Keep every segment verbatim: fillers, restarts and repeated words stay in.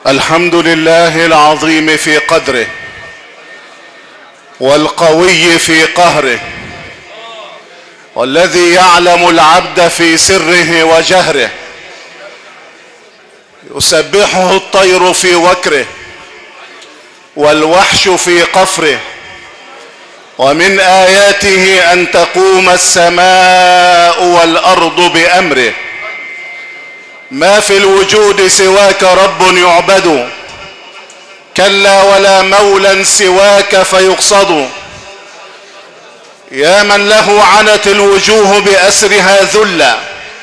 الحمد لله العظيم في قدره والقوي في قهره، والذي يعلم العبد في سره وجهره، يسبحه الطير في وكره والوحش في قفره. ومن آياته أن تقوم السماء والأرض بأمره. ما في الوجود سواك رب يعبد، كلا ولا مولا سواك فيقصد. يا من له عنت الوجوه بأسرها ذلا،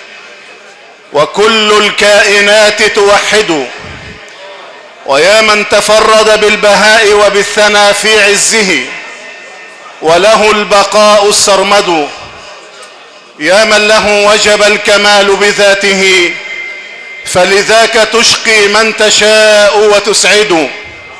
وكل الكائنات توحد. ويا من تفرد بالبهاء وبالثنى في عزه، وله البقاء السرمد. يا من له وجب الكمال بذاته، فلذاك تشقي من تشاء وتسعد.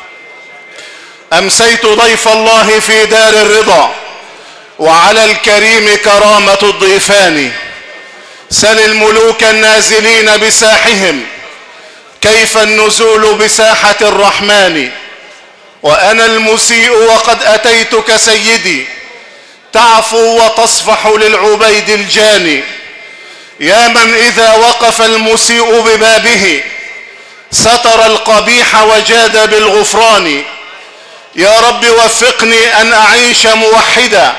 أمسيت ضيف الله في دار الرضا، وعلى الكريم كرامة الضيفان. سل الملوك النازلين بساحهم، كيف النزول بساحة الرحمن. وأنا المسيء وقد أتيتك سيدي، تعفو وتصفح للعبيد الجاني. يا من إذا وقف المسيء ببابه، ستر القبيح وجاد بالغفران. يا رب وفقني أن أعيش موحدا،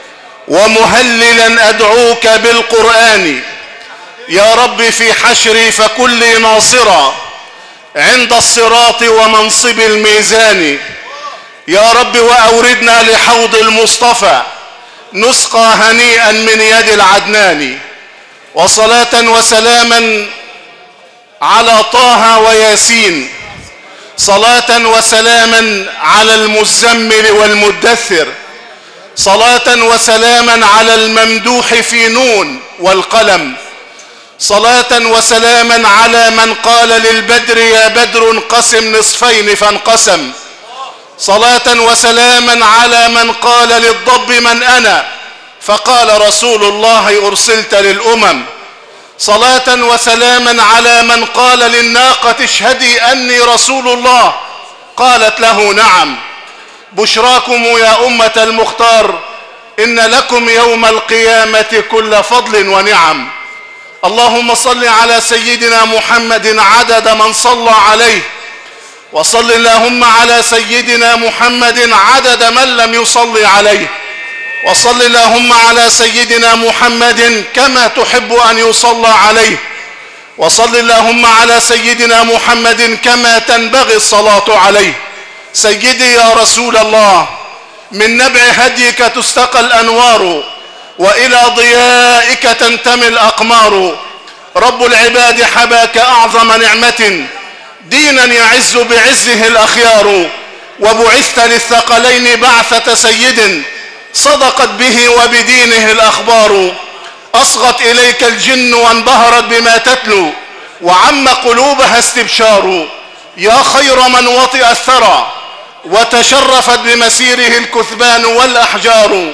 ومهللا أدعوك بالقرآن. يا رب في حشري فكن لي ناصرا، عند الصراط ومنصب الميزان. يا رب وأوردنا لحوض المصطفى، نسقى هنيئا من يد العدنان. وصلاة وسلاما على طه وياسين، صلاة وسلاما على المزمل والمدثر، صلاة وسلاما على الممدوح في نون والقلم، صلاة وسلاما على من قال للبدر يا بدر انقسم نصفين فانقسم، صلاة وسلاما على من قال للضب من أنا فقال رسول الله أرسلت للأمم، صلاة وسلاما على من قال للناقة اشهدي أني رسول الله قالت له نعم. بشراكم يا أمة المختار، إن لكم يوم القيامة كل فضل ونعم. اللهم صل على سيدنا محمد عدد من صلى عليه، وصل اللهم على سيدنا محمد عدد من لم يصلي عليه، وصل اللهم على سيدنا محمد كما تحب أن يصلى عليه، وصل اللهم على سيدنا محمد كما تنبغي الصلاة عليه. سيدي يا رسول الله، من نبع هديك تستقى الأنوار، وإلى ضيائك تنتمي الأقمار. رب العباد حباك أعظم نعمة، دينا يعز بعزه الأخيار. وبعثت للثقلين بعثة سيد، صدقت به وبدينه الأخبار. أصغت إليك الجن وانبهرت بما تتلو، وعم قلوبها استبشار. يا خير من وطئ الثرى، وتشرفت بمسيره الكثبان والأحجار.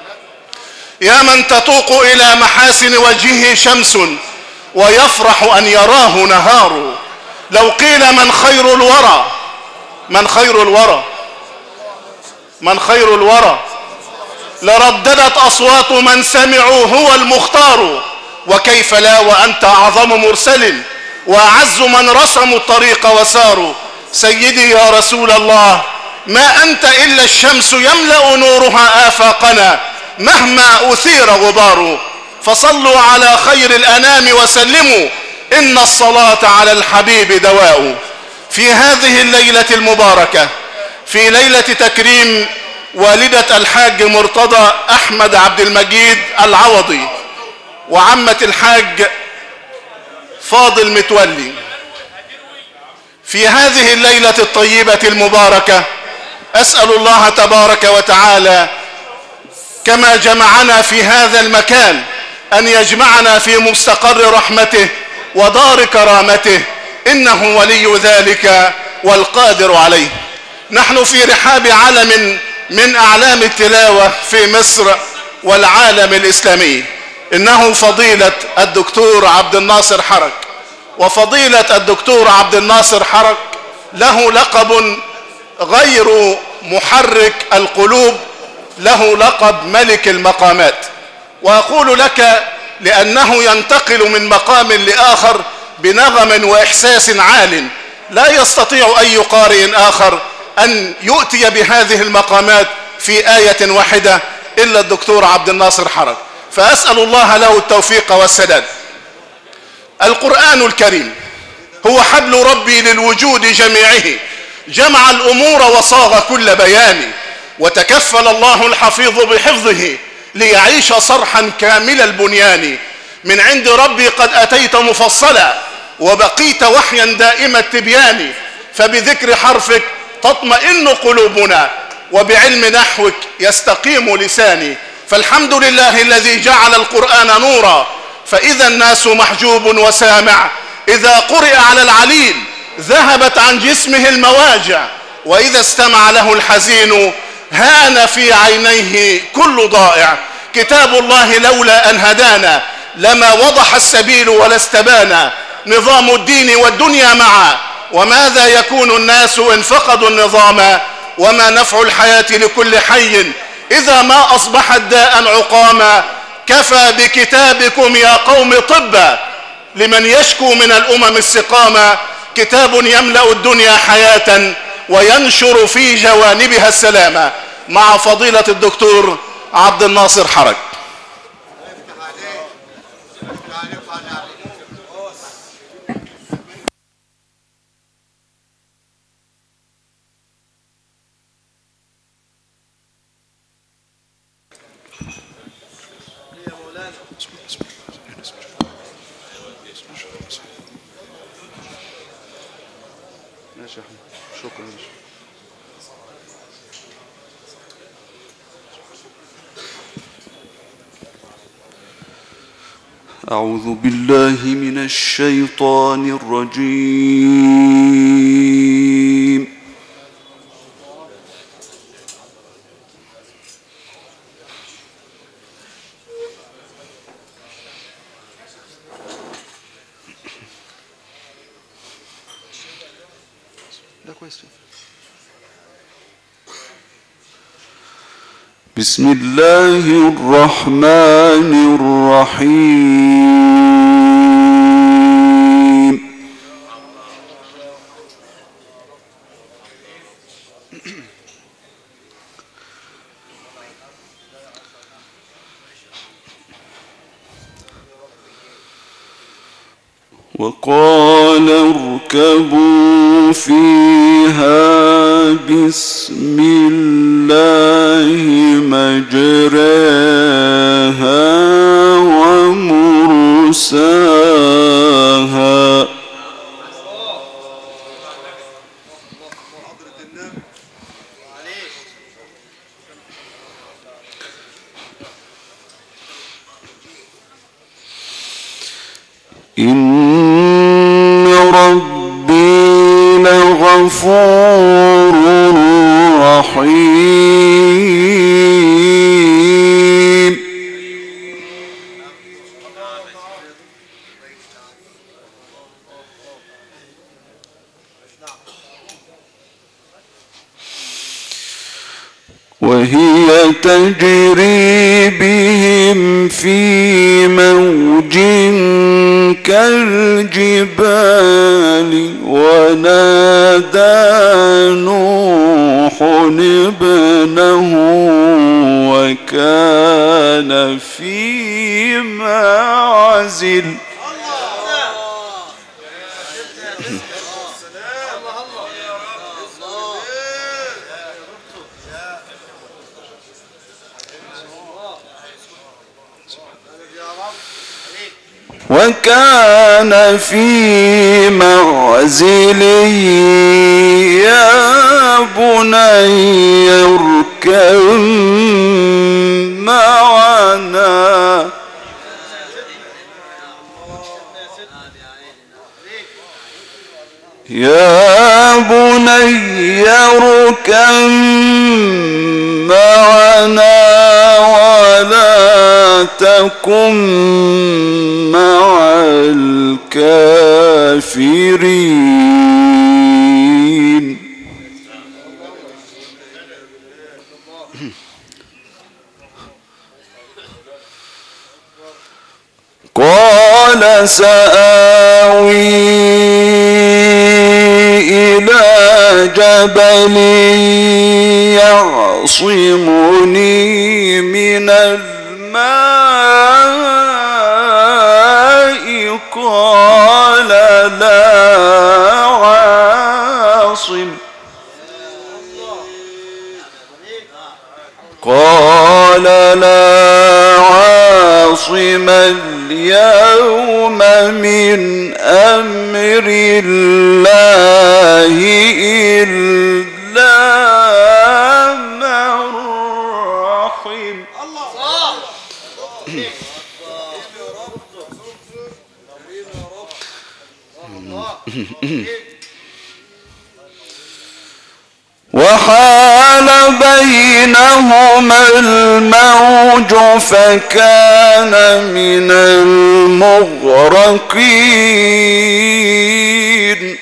يا من تطوق إلى محاسن وجهه شمس، ويفرح أن يراه نهار. لو قيل من خير الورى، من خير الورى، من خير الورى، لرددت أصوات من سمعوا هو المختار. وكيف لا وأنت أعظم مرسل، وأعز من رسموا الطريق وساروا. سيدي يا رسول الله، ما أنت إلا الشمس يملأ نورها آفاقنا مهما أثير غبار. فصلوا على خير الأنام وسلموا، إن الصلاة على الحبيب دواء. في هذه الليلة المباركة، في ليلة تكريم والدة الحاج مرتضى أحمد عبد المجيد العوضي، وعمة الحاج فاضل متولي، في هذه الليلة الطيبة المباركة أسأل الله تبارك وتعالى كما جمعنا في هذا المكان أن يجمعنا في مستقر رحمته ودار كرامته، إنه ولي ذلك والقادر عليه. نحن في رحاب علم من أعلام التلاوة في مصر والعالم الإسلامي، إنه فضيلة الدكتور عبد الناصر حرج. وفضيلة الدكتور عبد الناصر حرج له لقب غير محرك القلوب، له لقب ملك المقامات. وأقول لك لأنه ينتقل من مقام لآخر بنغم وإحساس عال لا يستطيع أي قارئ آخر أن يؤتي بهذه المقامات في آية واحدة إلا الدكتور عبد الناصر حرج، فأسأل الله له التوفيق والسداد. القرآن الكريم هو حبل ربي للوجود جميعه، جمع الأمور وصاغ كل بيان، وتكفل الله الحفيظ بحفظه ليعيش صرحا كامل البنيان. من عند ربي قد أتيت مفصلا، وبقيت وحيا دائم التبيان، فبذكر حرفك تطمئن قلوبنا، وبعلم نحوك يستقيم لساني. فالحمد لله الذي جعل القرآن نورا، فإذا الناس محجوب وسامع، إذا قرئ على العليل ذهبت عن جسمه المواجع، وإذا استمع له الحزين هان في عينيه كل ضائع. كتاب الله لولا أن هدانا لما وضح السبيل ولا استبانا، نظام الدين والدنيا معا، وماذا يكون الناس إن فقدوا النظام، وما نفع الحياة لكل حي إذا ما أصبحت داء عقاما. كفى بكتابكم يا قوم طبا لمن يشكو من الأمم السقاما، كتاب يملأ الدنيا حياة وينشر في جوانبها السلامة. مع فضيلة الدكتور عبد الناصر حرج. شكرا. أعوذ بالله من الشيطان الرجيم. بسم الله الرحمن الرحيم. وقال اركبوا فيها بسم الله مجراها ومرساها إن ربي لغفور رحيم. وهي تجري بهم في موج كالجبال ونادى نوح ابنه وكان في معزل وكان في معزل يا بني اركب معنا يا بني اركب معنا ولا تكن مع الكافرين. سآوي إلى جبل يعصمني من الماء قال لا عاصم قال لا عاصم اليوم من أمر الله إلا من رحم. وحال بينهما الموج فكان من المغرقين.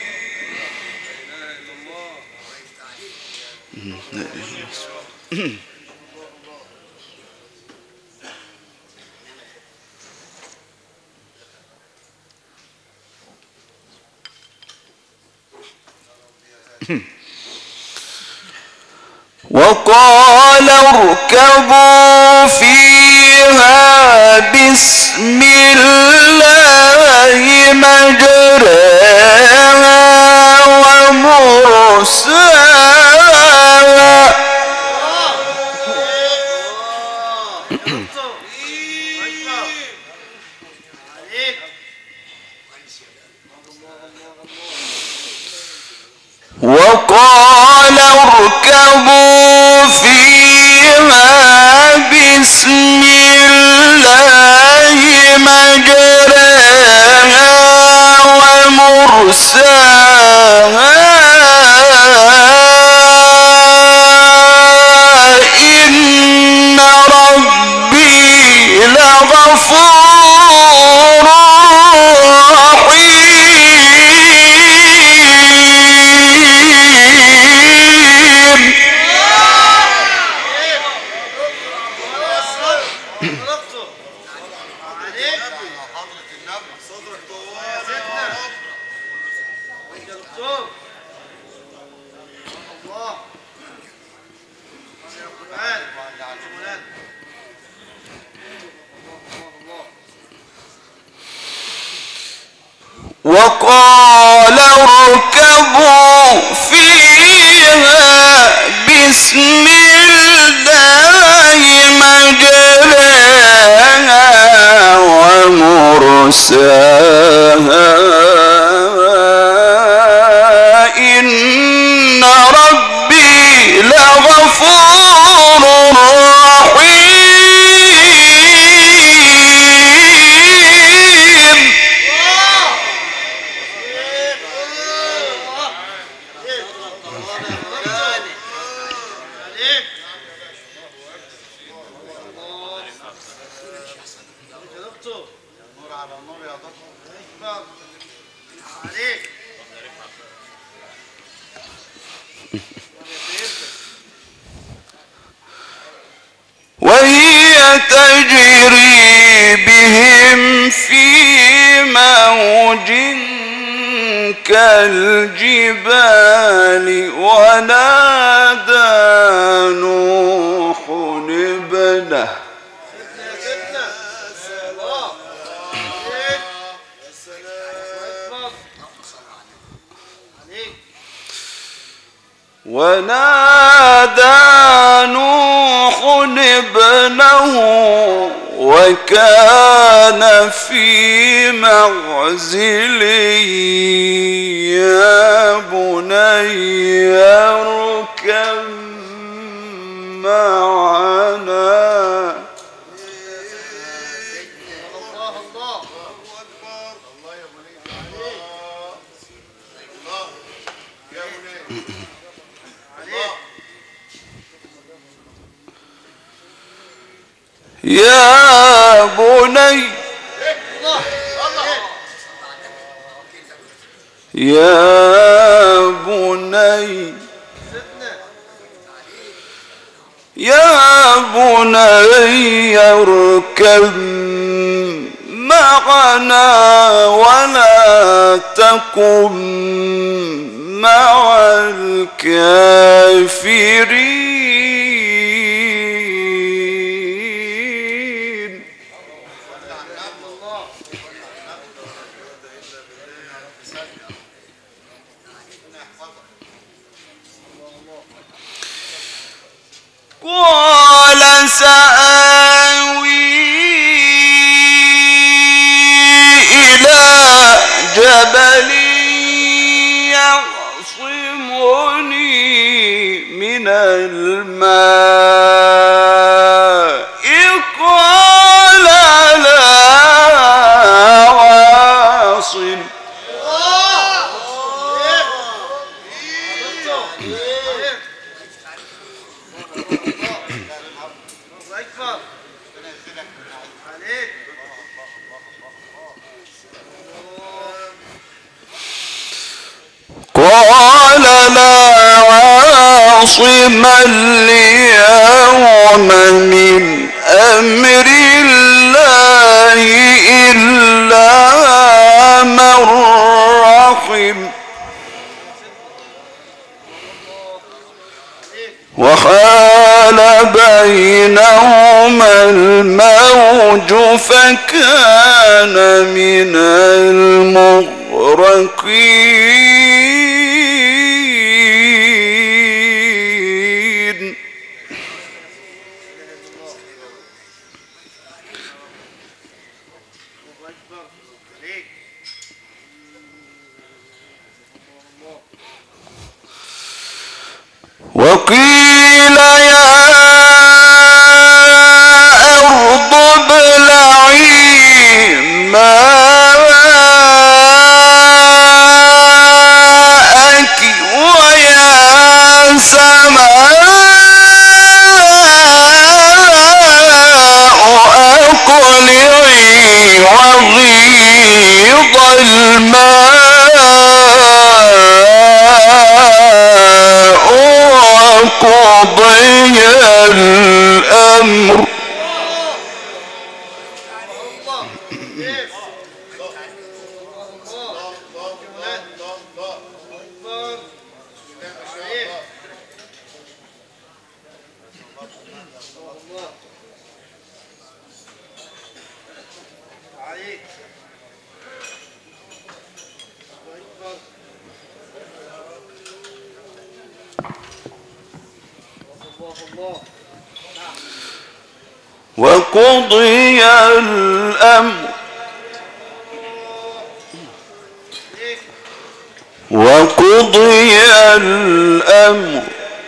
وقال اركبوا فيها بسم الله مجراها ومرساها وقال اركبوا فيها بسم الله مجراها ومرساها إن ربي لغفور رحيم. وقال اركبوا فيها بسم الله مجراها ومرساها إن ربي لغفور رحيم. وهي تجري بهم في موج كالجبال ونادى نوح ابنه ونادى نوح ابنه وكان في معزل يا بني اركب معنا يا بني يا بني يا بني اركب معنا ولا تكن مع الكافرين. قال سآوي إلى جبل يعصمني من الماء قال لا عاصم قال لا عاصم اليوم من أمر الله إلا من رحم وحال بينهما الموج فكان من المغرقين. وقيل يا أرض ابلعي ماءك ويا سماء أقلعي وغيض الماء وقضي الأمر وقضي الأمر وقضي الأمر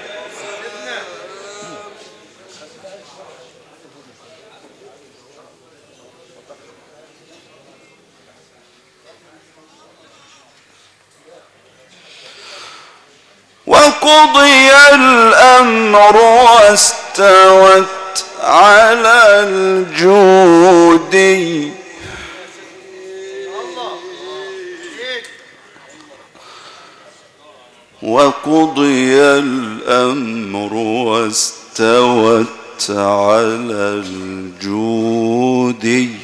وقضي الأمر واستوت على الجودي وقضي الأمر واستوت على الجودي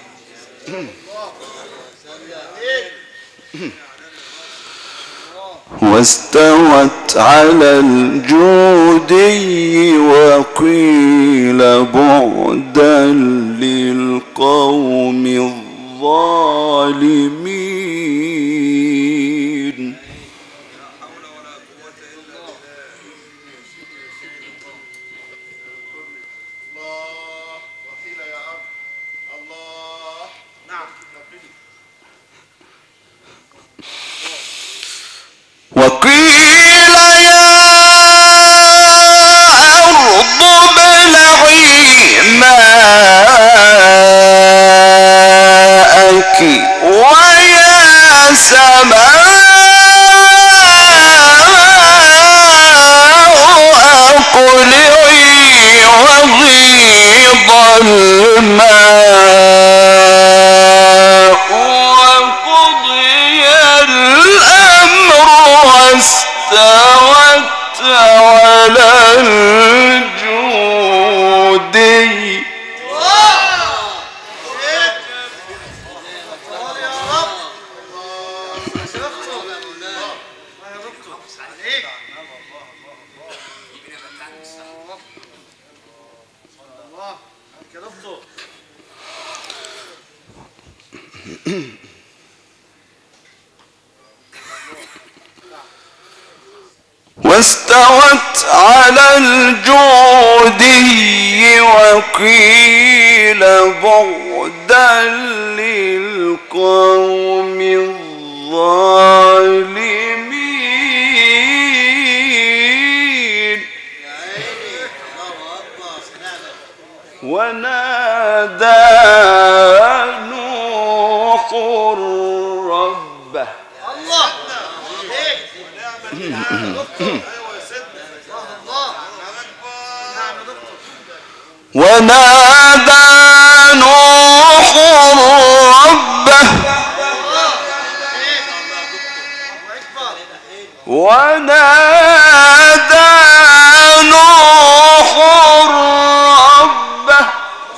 واستوت على الجودي وقيل بعدا للقوم الظالمين. وقيل يا أرض ابلعي ماءك ويا سماء أقلعي وغيض الماء وقضي الأمر واستوت على الجودي واستوت على الجودي وقيل بعدا للقوم الظالمين. ونادى نوح ربه. ونادى نوح ربه ونادى نوح ربه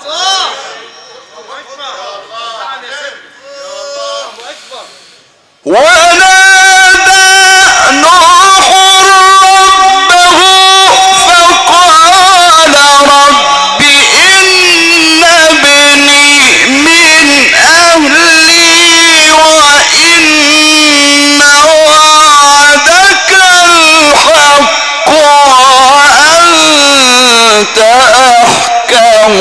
ونادى نوح ربه فقال رب إن ابني من أهلي وإن وعدك الحق وأنت أحكم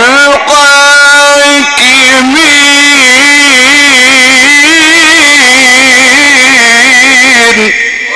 الحاكمين.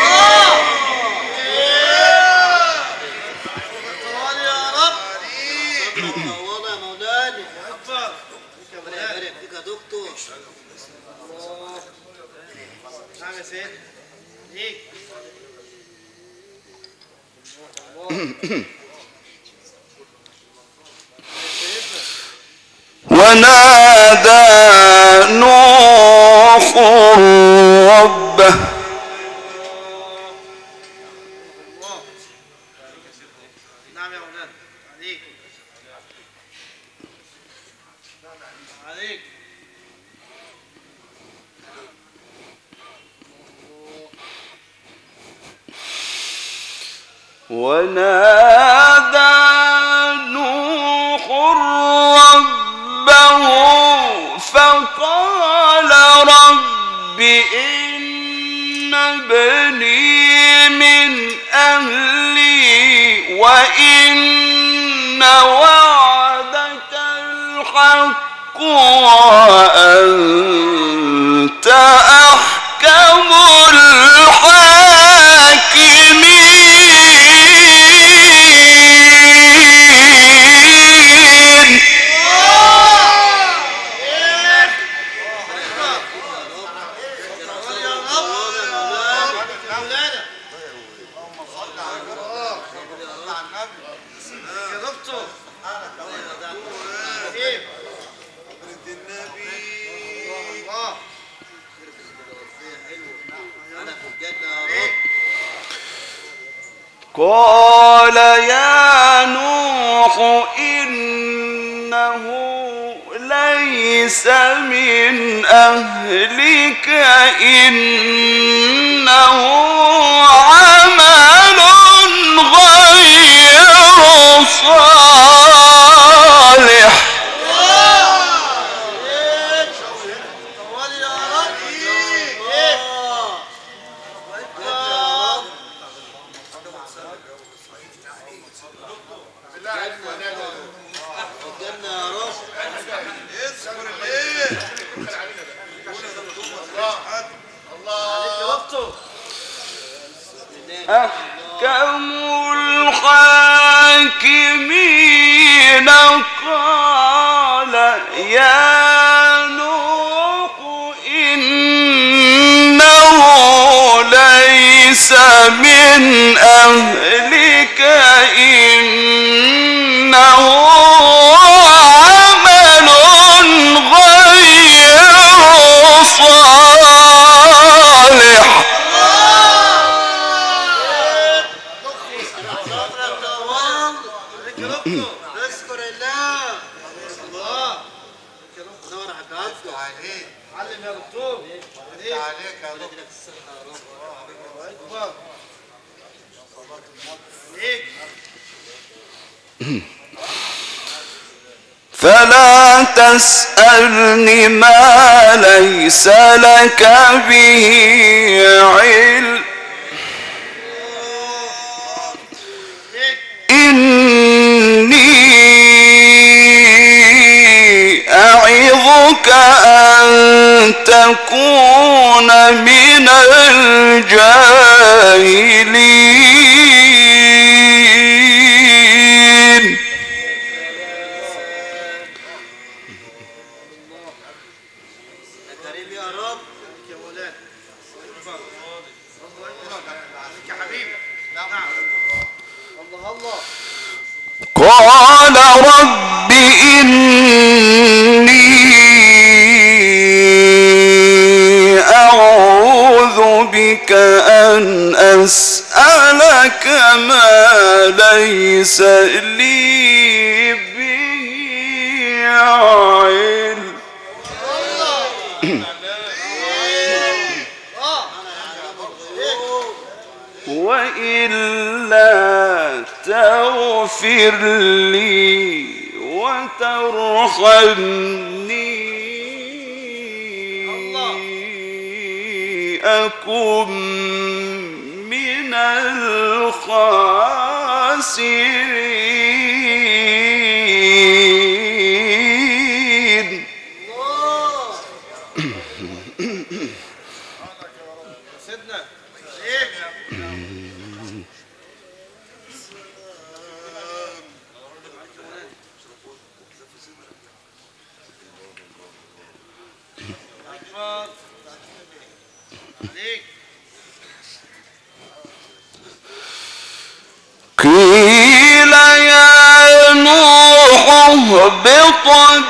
ونادى نوح ربه نعم يا مولانا عليك عليك ونادى نوح ربه فقال رب إن ابني من أهلي وإن وعدك الحق وأنت أحكم الحاكمين. قال يا نوح إنه ليس من أهلك إنه عمل غير صالح أحكم الحاكمين. قال يا نوح إنه ليس من أهلك إنه عمل غير صالح اذكر الله الله فلا تسألني ما ليس لك به علم إني أعظك أن تكون من الجاهلين. كريم يا رب يا مولانا. يا حبيبي. نعم. الله الله. قال رب إني أعوذ بك أن أسألك ما ليس لي به علم وإلا تغفر لي وترحمني أكن من الخاسرين. سيدنا ايه عليك. قيل يا نوح اهبط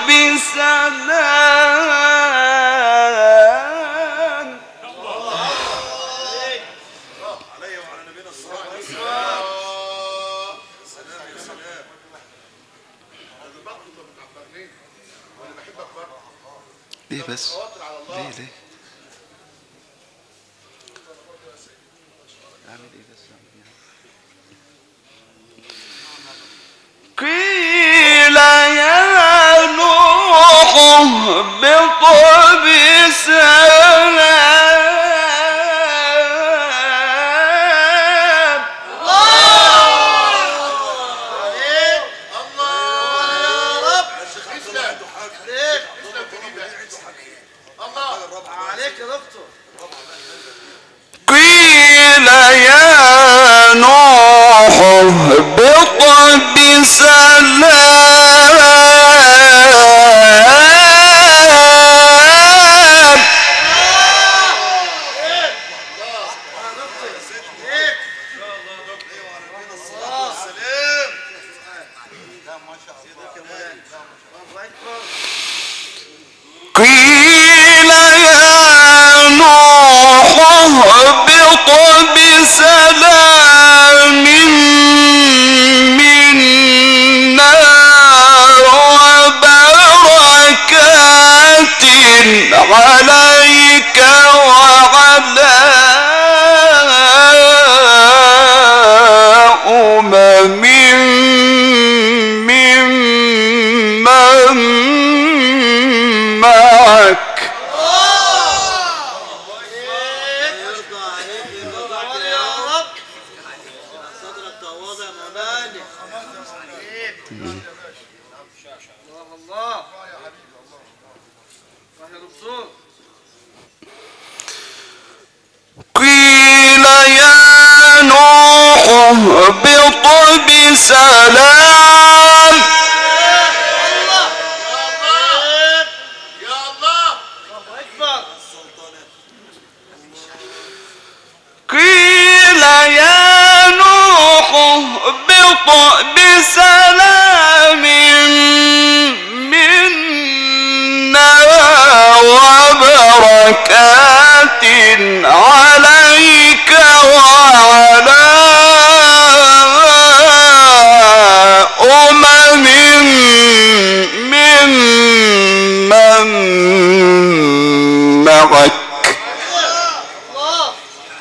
بسلام. ليه بس؟ ليه ليه؟ أعمل إيه بس؟ قيل يا نوح اهبط بسلام. عليك يا دكتور. قيل يا نوح اهبط بسلام. قيل يا نوح اهبط بسلام منا وبركات عليك وعلى أمم ممن معك. يرضى عليك يرضى يا رب. صدرك تواضع مباني. الله الله. يا دكتور. قيل يا نوح اهبط بسلام. يا الله. الله اكبر. قيل يا نوح اهبط بسلام منا وبركات عليك وعلى أمم ممن معك. الله.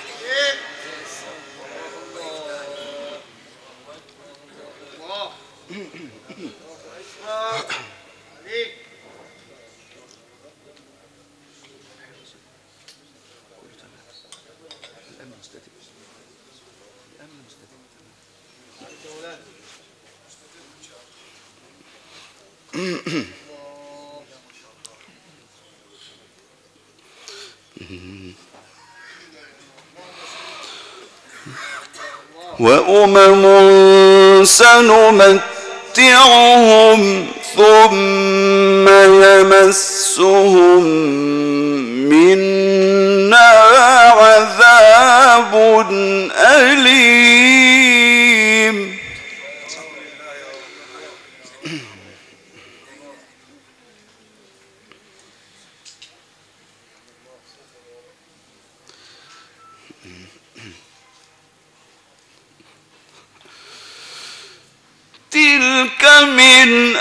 الله. وأمم سنمتعهم ثم يمسهم منا عذاب أليم. تلك من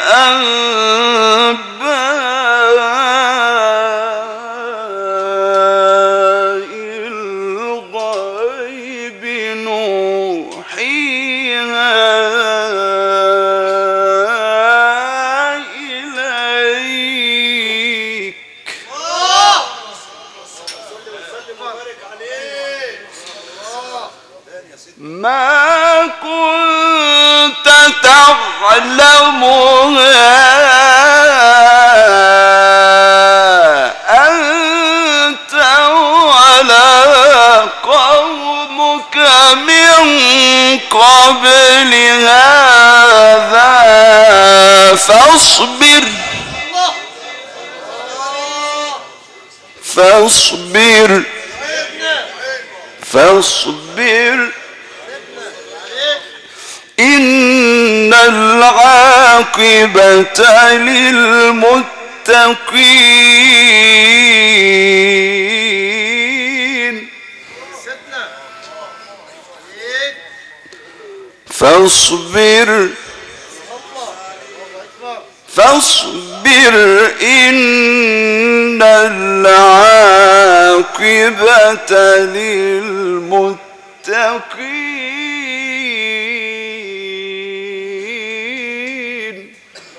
أنباء الغيب نوحيها إليك ما كنت تعلمها أنت ولا قومك من قبل هذا فاصبر فاصبر فاصبر إن العاقبة للمتقين فاصبر فاصبر إن العاقبة للمتقين.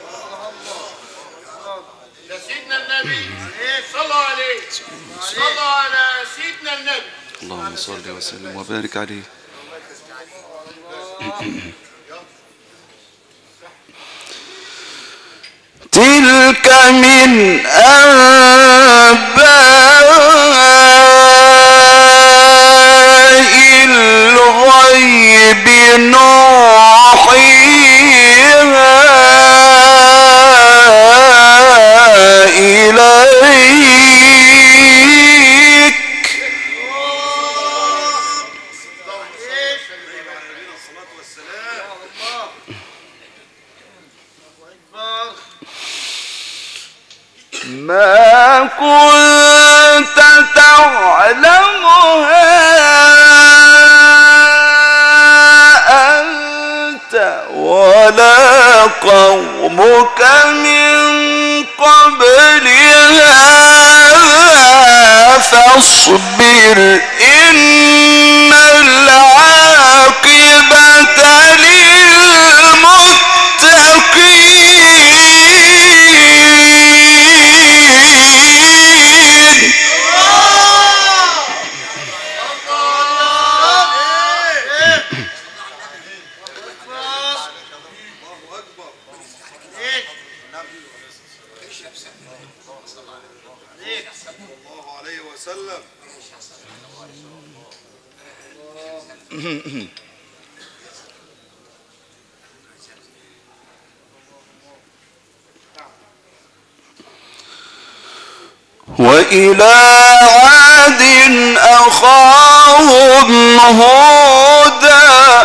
سيدنا النبي صلوا عليه صلوا على سيدنا النبي. اللهم صل وسلم وبارك عليه. تلك من أنباء الغيب نوحيها إليك ما كنت تعلمها أنت ولا قومك من قبل هذا فاصبر إن العاقبة للمتقين. وإلى عاد أخاهم هودا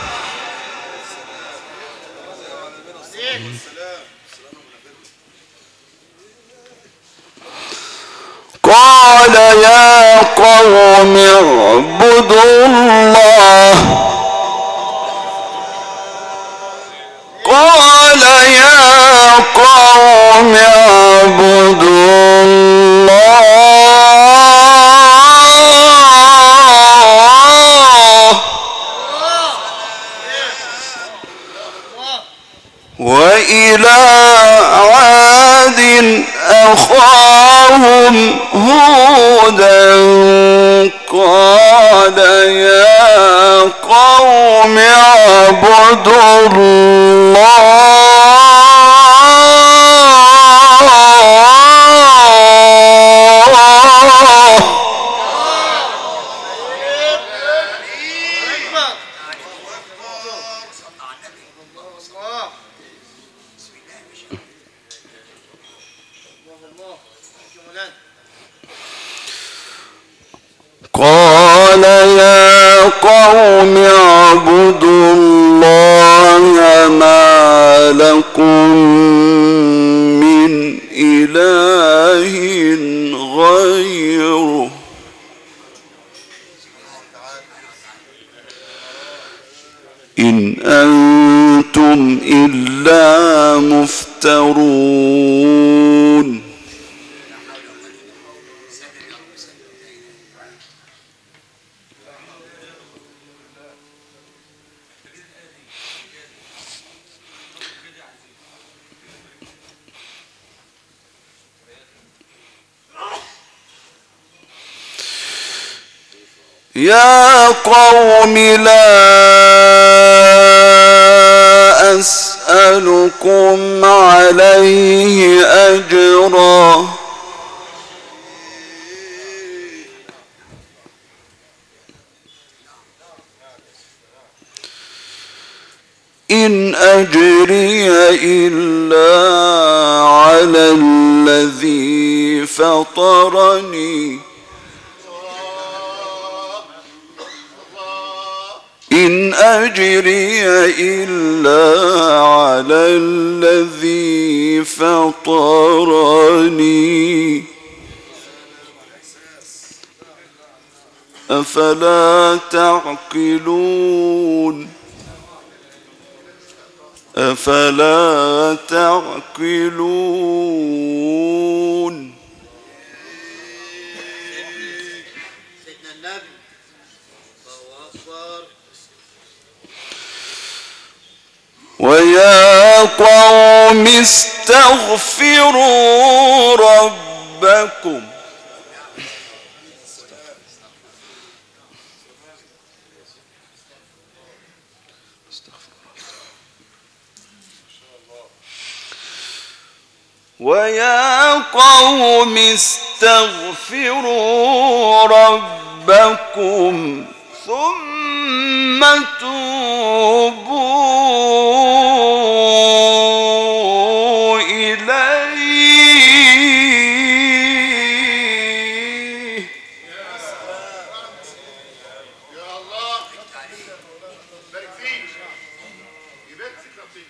قال يا قوم اعبدوا الله قال يا قوم اعبدوا الله إلى عاد أخاهم هودا قال يا قوم اعبدوا الله قال يا قوم اعبدوا الله ما لكم من إله غيره إن أنتم إلا مفترون يا قوم لا أسألكم عليه أجرا إن أجري إلا على الذي فطرني إن أجري إلا على الذي فطرني أفلا تعقلون أفلا تعقلون سيدنا النبي الله أكبر. ويا قوم استغفروا ربكم ويا قوم استغفروا ربكم ثم توبوا إليه يا الله بارك فيك يبارك فيك ربنا.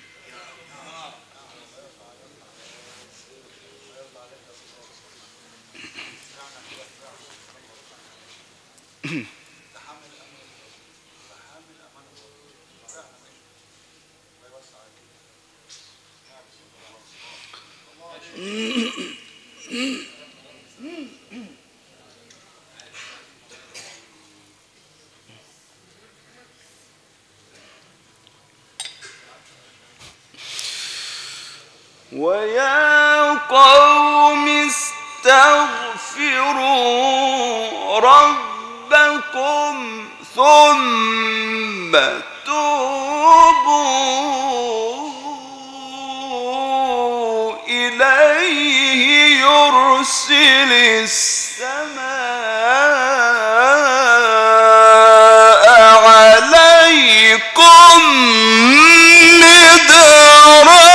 ويا قوم استغفروا ربكم ثم توبوا إليه يرسل السماء عليكم مدرارا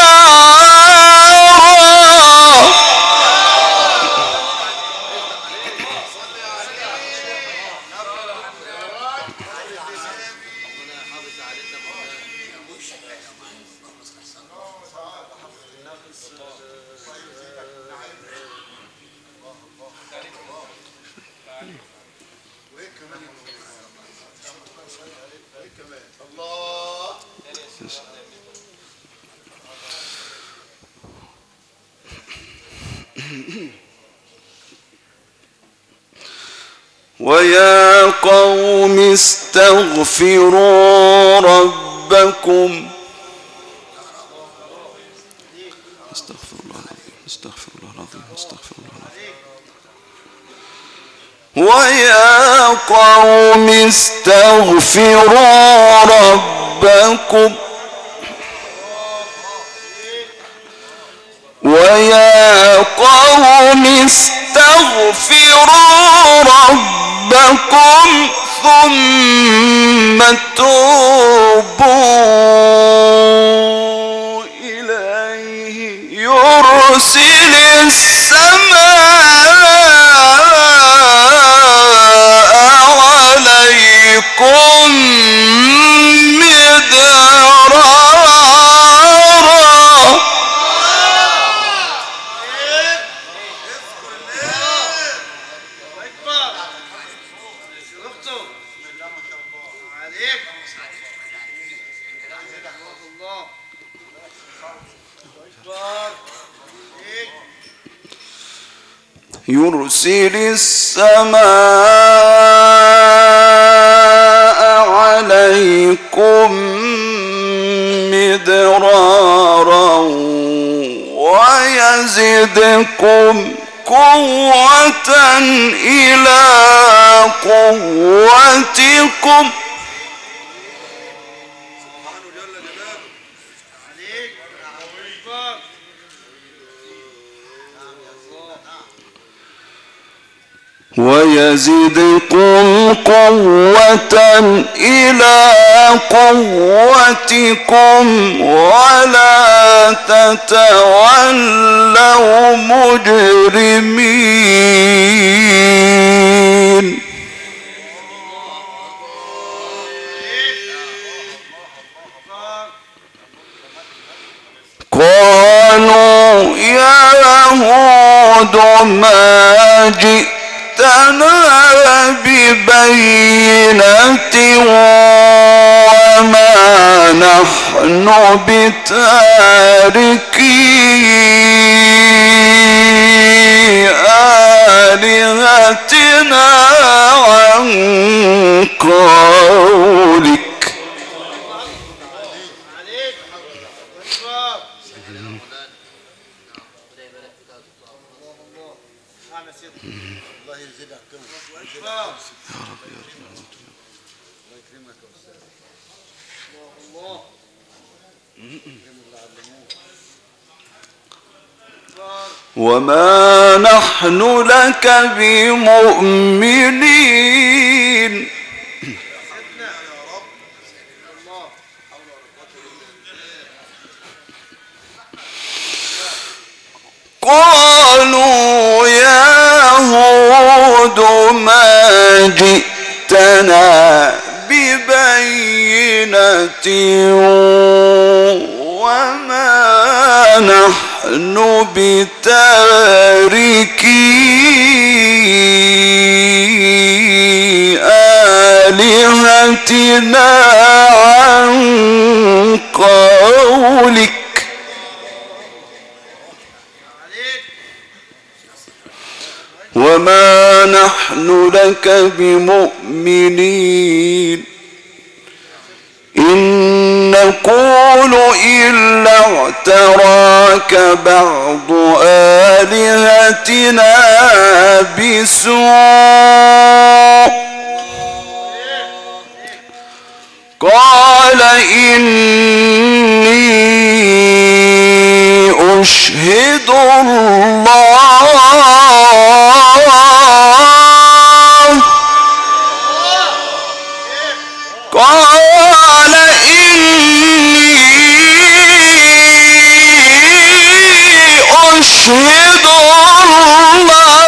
ويا قوم استغفروا ربكم استغفر الله العظيم استغفر الله العظيم. ويا قوم استغفروا ربكم ويا قوم استغفروا ربكم ثم توبوا إليه يرسل السماء عليكم مدرارا يرسل السماء عليكم مدرارا ويزدكم قوة إلى قوتكم ويزدكم قوة إلى قوتكم ولا تتولوا مجرمين. قالوا يا هود ما جئت جئتنا ببينة وما نحن بتاركي آلهتنا عن قولك. وما نحن لك بمؤمنين. قالوا يا هود ما جئتنا ببينة وما نحن بتاركي آلهتنا عن قولك. وما نحن لك بمؤمنين إن نقول إلا اعتراك بعض آلهتنا بسوء. قال إني أشهد الله قال إني أشهد الله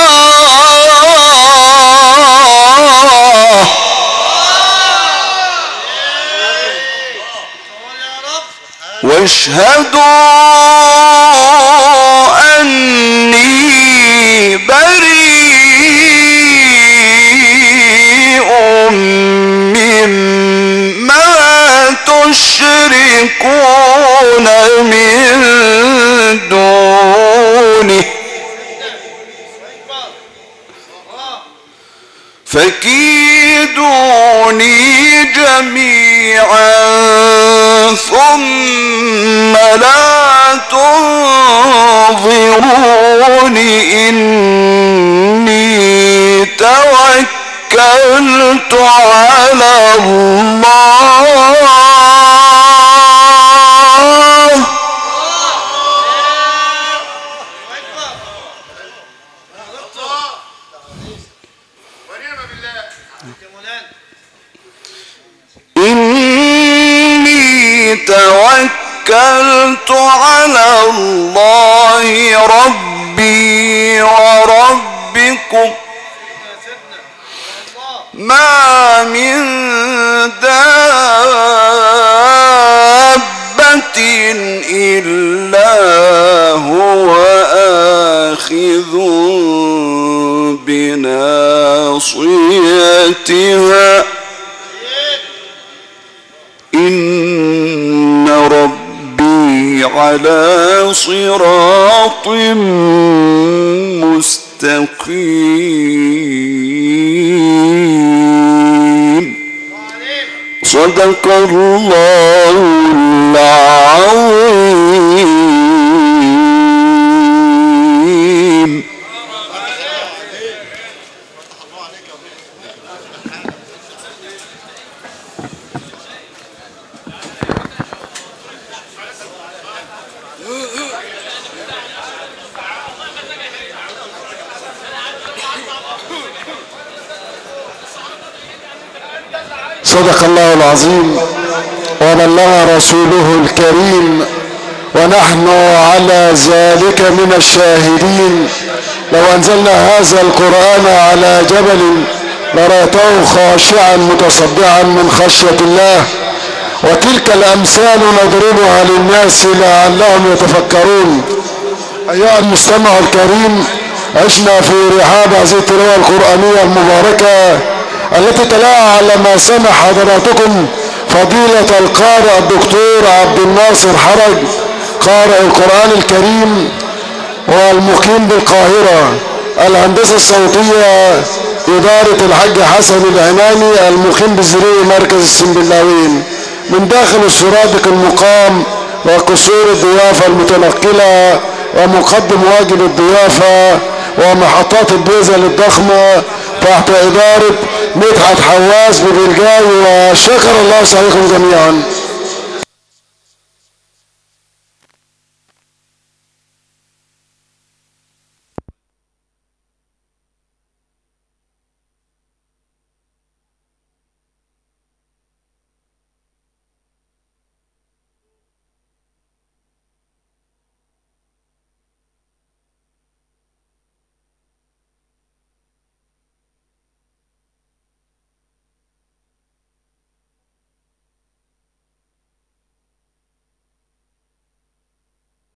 واشهدوا أني بريء مما تشركون من دونه فكيدوني جميعا ثم لا تنظرون إني توكلت على الله إني توكلت على الله ربي وربكم ما من دابة إلا هو آخذ بناصيتها إن ربي على صراط مستقيم. صدق الله العظيم. صدق الله العظيم وبلغ رسوله الكريم ونحن على ذلك من الشاهدين. لو أنزلنا هذا القرآن على جبل لرأيته خاشعا متصدعا من خشية الله. وتلك الأمثال نضربها للناس لعلهم يتفكرون. أيها المستمع الكريم، عشنا في رحاب هذه التلاوة القرآنية المباركة التي تلاها على ما سمع حضراتكم فضيلة القارئ الدكتور عبد الناصر حرج قارئ القرآن الكريم والمقيم بالقاهرة. الهندسة الصوتية إدارة الحاج حسن العناني المقيم بالزرية مركز السنبلاوين. من داخل السرادق المقام وقصور الضيافة المتنقلة ومقدم واجب الضيافة ومحطات الديزل الضخمة تحت إدارة مدحت حواس ببلجاي. وشكر الله سعيكم جميعا.